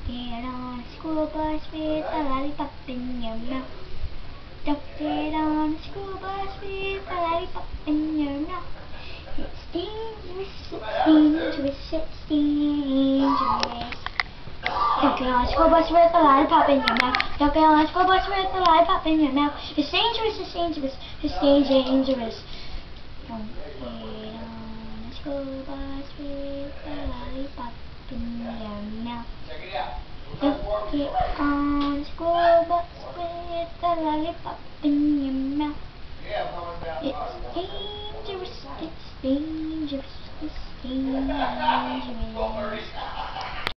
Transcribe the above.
get on a school bus with a lollipop in your mouth. Don't get on a school bus with a lollipop in your mouth. It's dangerous, it's dangerous, it's dangerous. Don't get on a school bus with a lollipop in your mouth. Don't get on a school bus with a lollipop in your mouth. It's dangerous, it's dangerous, it's dangerous. Don't get on a school bus with a lollipop in your mouth. Don't get on a school bus with a lollipop in